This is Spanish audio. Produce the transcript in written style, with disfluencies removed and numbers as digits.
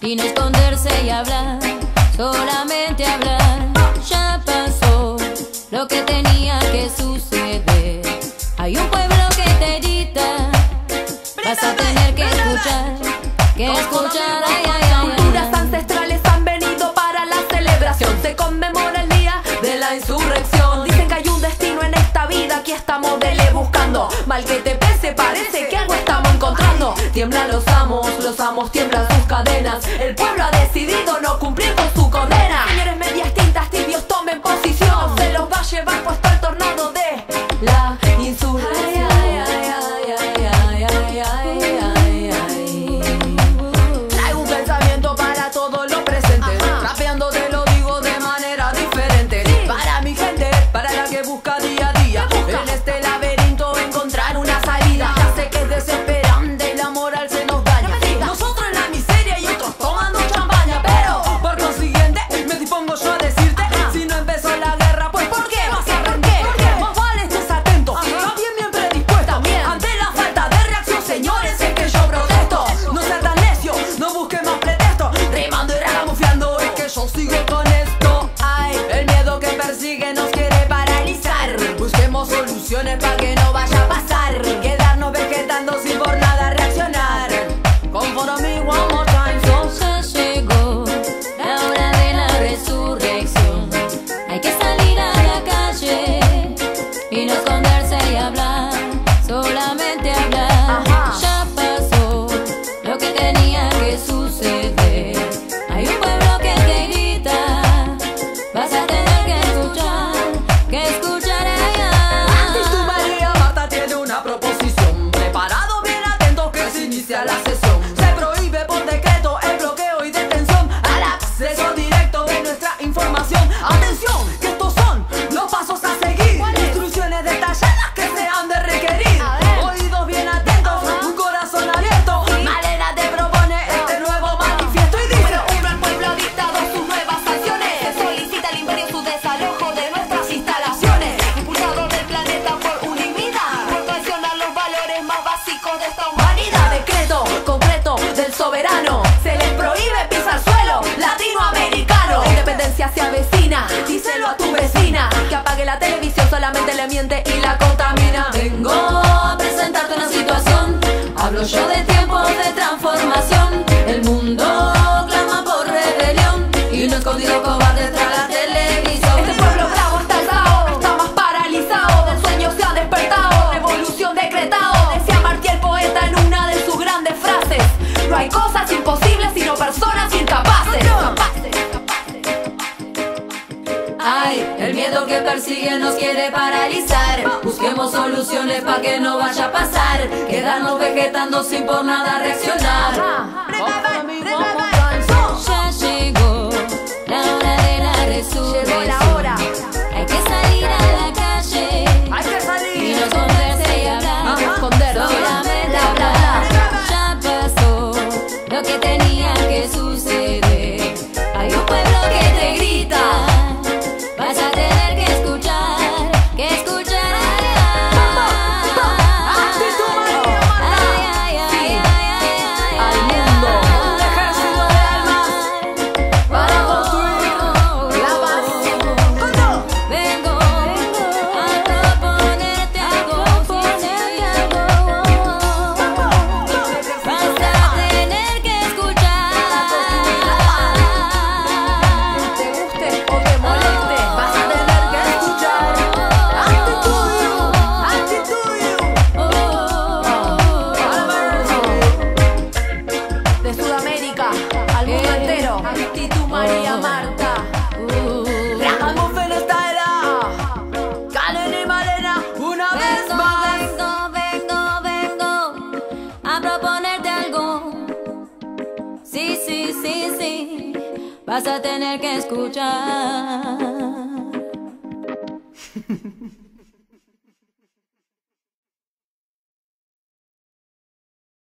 y no esconderse y hablar, solamente hablar. Ya pasó lo que tenía que suceder. Hay un pueblo que te grita, vas a tener que escuchar, ay, ay, ay. Culturas ancestrales han venido para la celebración. Se conmemora el día de la insurrección. Dicen que hay un destino en esta vida, aquí estamos dele buscando. Mal que te pese, parece que algo estamos encontrando. Tiemblan los amos tiemblan sus cadenas. El pueblo ha decidido no cumplir con su condena. Señores medias tintas tibios, tomen posición. Se los va a llevar puesto el tornado de la insurrección. Traigo un pensamiento para todo lo presente. Rapeando te lo digo de manera diferente. Para mi gente, para la que busca día a día en este laberinto encontrar una salida. Ya sé que es desesperante y la moral se nos daña. Nosotros en la miseria y otros tomando champaña. Pero por consiguiente me dispongo yo a decirte, si no empezó la guerra, pues ¿por qué vas a arrancar? Más vale estés atento, también bien predispuesto. Ante la falta de reacción, señores, es que yo protesto. No seas tan necio, no busques más pretexto. Rimando y ragamufiando, es que yo sigo con esto. Ay, el miedo que persigue nos quiere paralizar. Busquemos soluciones para que no vaya a pasar. Quedarnos vegetando sin por nada reaccionar. Come for me one more time, so. Ya llegó la hora de la resurrección. Hay que salir a la calle y no esconderse y hablar, solamente hablar. Ya pasó lo que tenía que suceder. Hay un pueblo que te grita, vas a tener que escuchar, ay, ay. Antes tu María Marta tiene una proposición. Preparado, bien atento que se inicia la sesión. Se prohíbe por decreto el bloqueo y detención al acceso directo de nuestra información. Atención, que estos son los pasos a seguir. Instrucciones detalladas que se han de requerir. Oídos bien atentos, un corazón abierto. Malena te propone este nuevo manifiesto y dice: uno al pueblo ha dictado sus nuevas acciones. Se solicita al imperio su desalojo de nuestras instalaciones. Impulsador del planeta por unanimidad, por traicionar los valores más básicos de esta humanidad. Decreto concreto del soberano, se les prohíbe pisar suelo latinoamericano. La independencia se avecina, díselo a tu vecina, que apague la televisión, solamente le miente y la contamina. Vengo a presentarte una situación, hablo yo de tiempos de transformación. El mundo clama por rebelión y no escondido cobarde tras la televisión. Este pueblo bravo está alzado, está más paralizado, del sueño se ha despertado, revolución decretado. Decía Martí el poeta en una de sus grandes frases: no hay cosas imposibles sino personas incapaces. Ay, el miedo que persigue nos quiere paralizar. Busquemos soluciones para que no vaya a pasar. Quedarnos vegetando sin por nada reaccionar. Ya llegó la hora de la resurrección. Llegó la hora. Hay que salir a la calle Hay que salir y no esconderse y hablar, solamente hablar. Ya pasó lo que tenía que suceder. Hay un pueblo que te grita, vas a tener que escuchar, ay, ay, ay, ay, ay, al mundo, un ejército de almas para construir la paz. Vengo a proponerte algo, vas a tener que escuchar. Te guste o te moleste, vas a tener que escuchar. De Sudamérica al mundo entero, Actitud María Marta. Ragamuffin está era, Karen y Malena, una vez más. Vengo a proponerte algo. Sí, vas a tener que escuchar.